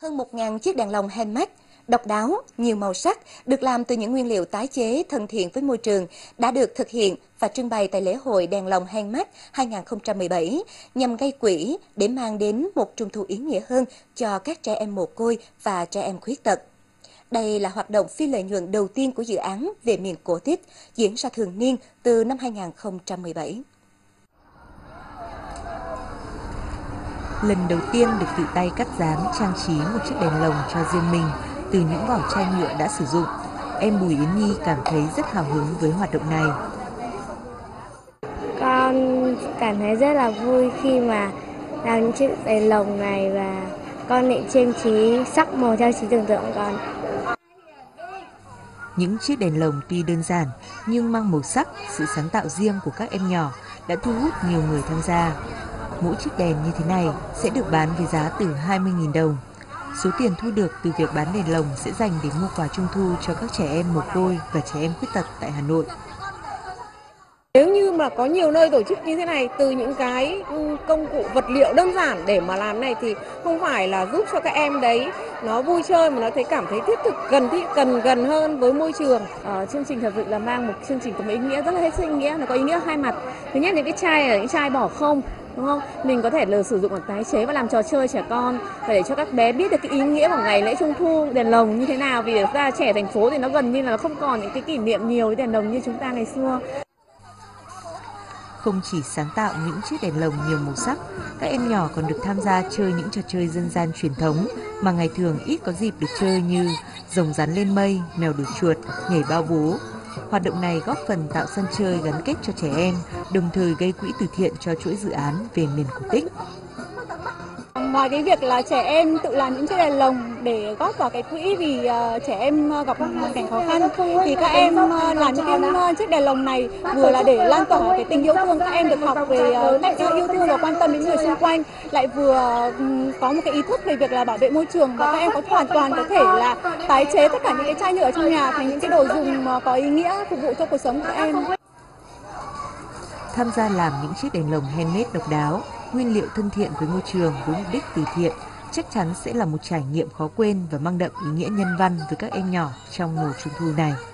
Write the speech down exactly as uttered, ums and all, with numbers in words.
Hơn một nghìn chiếc đèn lồng handmade, độc đáo, nhiều màu sắc, được làm từ những nguyên liệu tái chế thân thiện với môi trường đã được thực hiện và trưng bày tại lễ hội đèn lồng handmade hai không một bảy nhằm gây quỹ để mang đến một trung thu ý nghĩa hơn cho các trẻ em mồ côi và trẻ em khuyết tật. Đây là hoạt động phi lợi nhuận đầu tiên của dự án Về miền cổ tích, diễn ra thường niên từ năm hai không một bảy. Lần đầu tiên được tự tay cắt dán trang trí một chiếc đèn lồng cho riêng mình từ những vỏ chai nhựa đã sử dụng, em Bùi Yến Nhi cảm thấy rất hào hứng với hoạt động này. Con cảm thấy rất là vui khi mà làm những chiếc đèn lồng này và con định trang trí sắc màu trang trí tưởng tượng con. Những chiếc đèn lồng tuy đơn giản nhưng mang màu sắc, sự sáng tạo riêng của các em nhỏ đã thu hút nhiều người tham gia. Mỗi chiếc đèn như thế này sẽ được bán với giá từ hai mươi nghìn đồng. Số tiền thu được từ việc bán đèn lồng sẽ dành để mua quà trung thu cho các trẻ em mồ côi và trẻ em khuyết tật tại Hà Nội. Nếu như mà có nhiều nơi tổ chức như thế này, từ những cái công cụ vật liệu đơn giản để mà làm này thì không phải là giúp cho các em đấy nó vui chơi mà nó thấy cảm thấy thiết thực, gần thiết cần gần hơn với môi trường. Ờ, chương trình thật sự là mang một chương trình có một ý nghĩa rất là hết sức ý nghĩa, nó có ý nghĩa hai mặt. Thứ nhất, những cái chai là những chai bỏ không, đúng không? Mình có thể là sử dụng để tái chế và làm trò chơi trẻ con và để cho các bé biết được cái ý nghĩa của ngày lễ Trung thu đèn lồng như thế nào, vì ra trẻ thành phố thì nó gần như là không còn những cái kỷ niệm nhiều với đèn lồng như chúng ta ngày xưa. Không chỉ sáng tạo những chiếc đèn lồng nhiều màu sắc, các em nhỏ còn được tham gia chơi những trò chơi dân gian truyền thống mà ngày thường ít có dịp được chơi như rồng rắn lên mây, mèo đuổi chuột, nhảy bao bố. Hoạt động này góp phần tạo sân chơi gắn kết cho trẻ em, đồng thời gây quỹ từ thiện cho chuỗi dự án Về miền cổ tích. Ngoài cái việc là trẻ em tự làm những chiếc đèn lồng để góp vào cái quỹ vì uh, trẻ em gặp các hoàn cảnh khó khăn, thì các em uh, làm những cái uh, chiếc đèn lồng này vừa là để lan tỏa cái tình yêu thương, các em được học về uh, cách yêu thương và quan tâm đến người xung quanh, lại vừa uh, có một cái ý thức về việc là bảo vệ môi trường, và các em có hoàn toàn có thể là tái chế tất cả những cái chai nhựa trong nhà thành những cái đồ dùng uh, có ý nghĩa phục vụ cho cuộc sống của các em. Tham gia làm những chiếc đèn lồng handmade độc đáo, nguyên liệu thân thiện với môi trường với mục đích từ thiện chắc chắn sẽ là một trải nghiệm khó quên và mang đậm ý nghĩa nhân văn với các em nhỏ trong mùa Trung thu này.